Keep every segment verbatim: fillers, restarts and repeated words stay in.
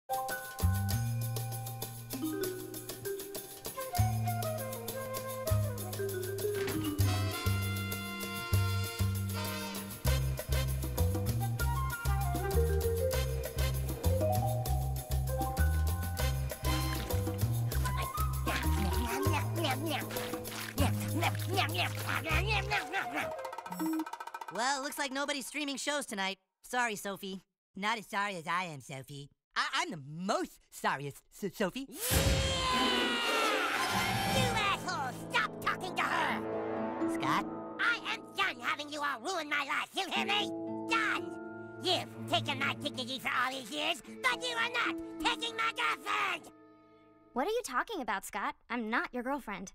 Well, looks like nobody's streaming shows tonight. Sorry, Sophie. Not as sorry as I am, Sophie. I I'm the most sorriest, S Sophie. Yeah! You asshole! Stop talking to her! Scott? I am done having you all ruin my life, you hear me? Done! You've taken my dignity for all these years, but you are not taking my girlfriend! What are you talking about, Scott? I'm not your girlfriend.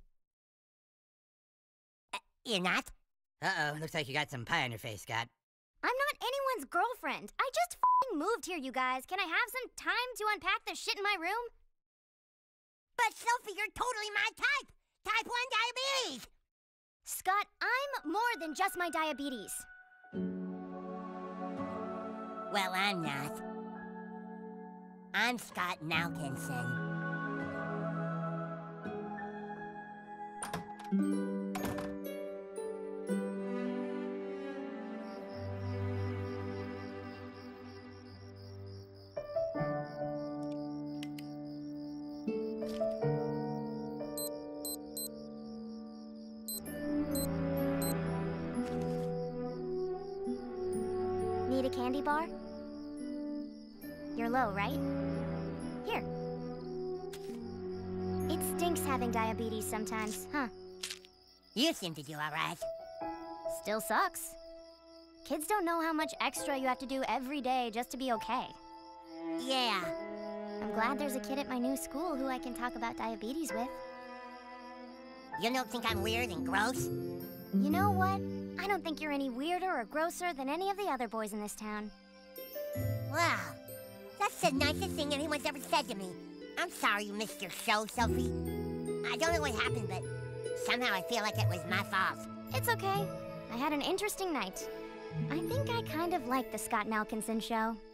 Uh, you're not? Uh-oh, looks like you got some pie on your face, Scott. I'm not anyone's girlfriend. I just f***ing moved here, you guys. Can I have some time to unpack the shit in my room? But Sophie, you're totally my type! Type one diabetes! Scott, I'm more than just my diabetes. Well, I'm not. I'm Scott Malkinson. Need a candy bar? You're low, right? Here. It stinks having diabetes sometimes, huh? You seem to do all right. Still sucks. Kids don't know how much extra you have to do every day just to be okay. Yeah. I'm glad there's a kid at my new school who I can talk about diabetes with. You don't think I'm weird and gross? You know what? I don't think you're any weirder or grosser than any of the other boys in this town. Wow. That's the nicest thing anyone's ever said to me. I'm sorry you missed your show, Sophie. I don't know what happened, but somehow I feel like it was my fault. It's okay. I had an interesting night. I think I kind of like the Scott Malkinson show.